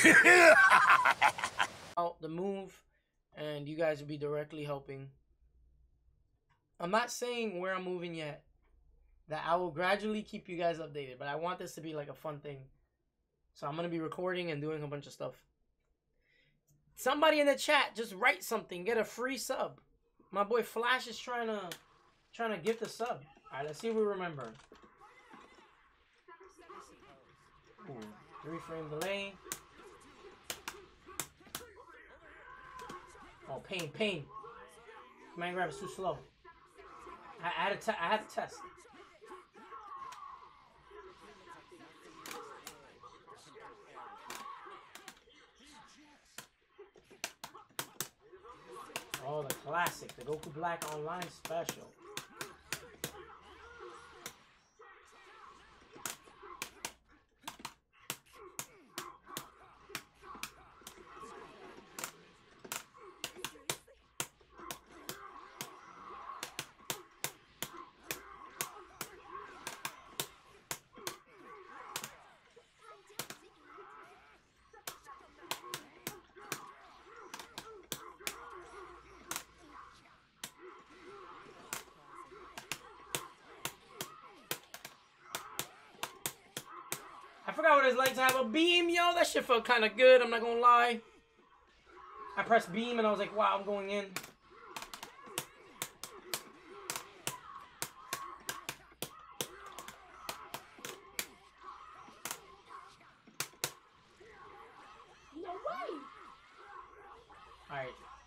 out the move, and you guys will be directly helping. I'm not saying where I'm moving yet. That I will gradually keep you guys updated, but I want this to be like a fun thing. So I'm gonna be recording and doing a bunch of stuff. Somebody in the chat, just write something, get a free sub. My boy Flash is trying to gift a sub. All right, let's see if we remember. Ooh, 3-frame delay. Oh, pain. Command grab is too slow. I had to test. Oh, the classic, the Goku Black Online Special. I forgot what it's like to have a beam, yo. That shit felt kind of good, I'm not gonna lie. I pressed beam and I was like, wow, I'm going in. No way. Alright.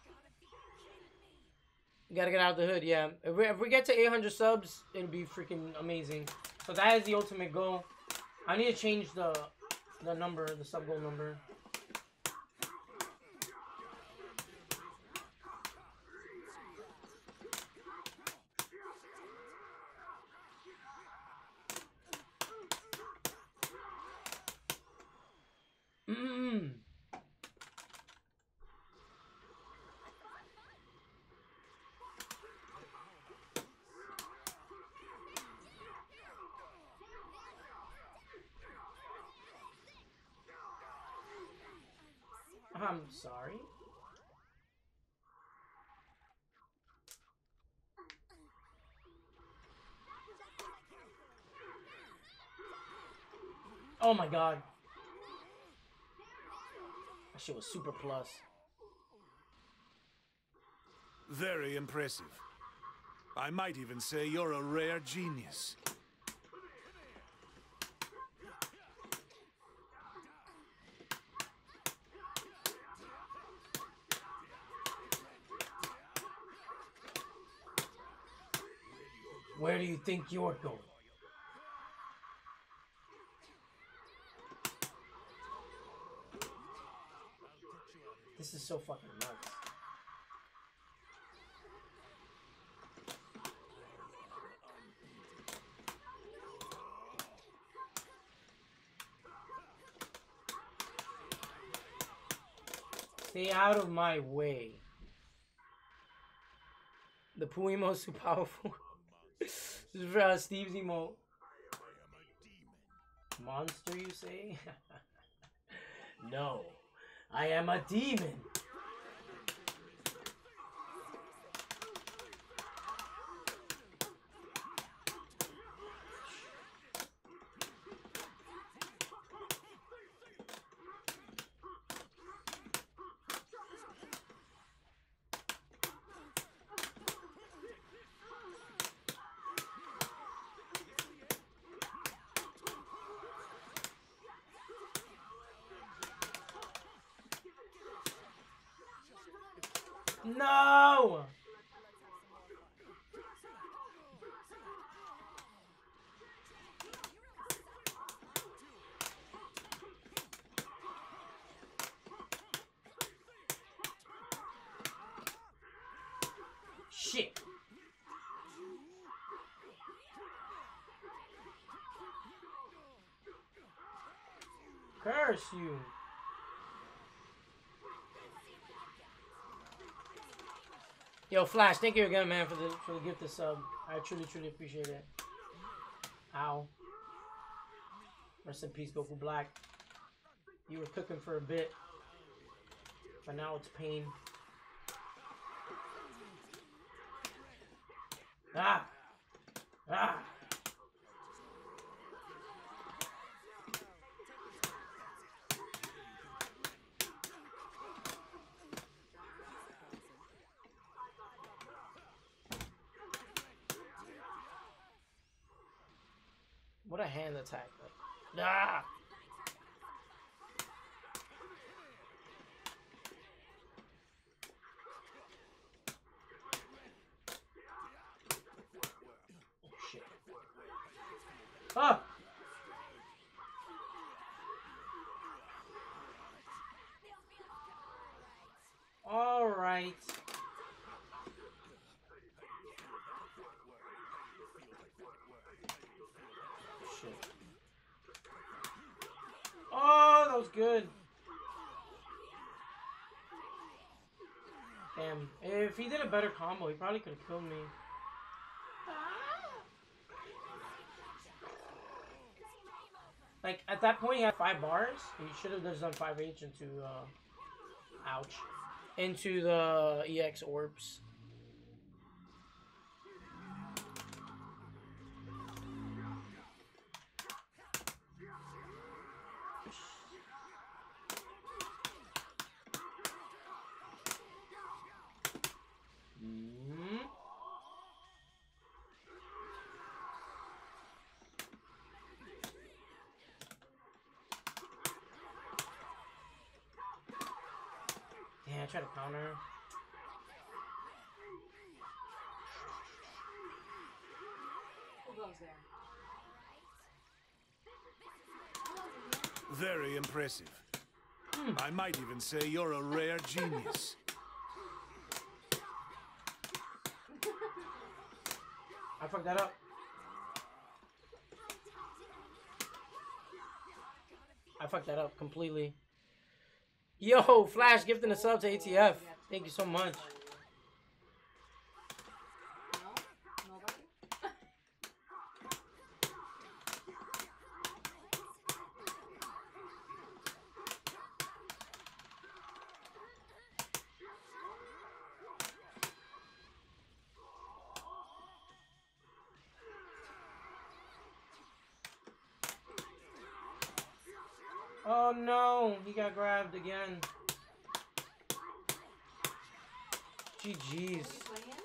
You gotta get out of the hood, yeah. If we get to 800 subs, it'll be freaking amazing. So that is the ultimate goal. I need to change the number, the sub goal number. I'm sorry. Oh my god. That shit was super plus. Very impressive. I might even say you're a rare genius. Where do you think you're going? This is so fucking nuts. Stay out of my way. The Poo emote's too powerful. This is for Steve's emote. Monster, you say? No, I am a demon. No! Shit. Curse you. Yo, Flash, thank you again, man, for the gift of sub. I truly appreciate it. Ow. Rest in peace, Goku Black. You were cooking for a bit, but now it's pain. Ah! Ah! What a hand attack. Like, ah! Oh, shit. Ah! All right. Shit. Oh, that was good. Damn. If he did a better combo, he probably could have killed me. Like, at that point, he had 5 bars. He should have just done 5H into, ouch. Into the EX orbs. Yeah, I tried to counter. Who goes there? Very impressive. I might even say you're a rare genius. I fucked that up. I fucked that up completely. Yo, Flash gifting a sub to ATF. Thank you so much. No? Nobody? Oh no, he got grabbed again. GG's.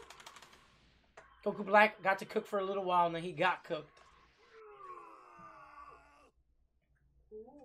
Goku Black got to cook for a little while and then he got cooked. Ooh.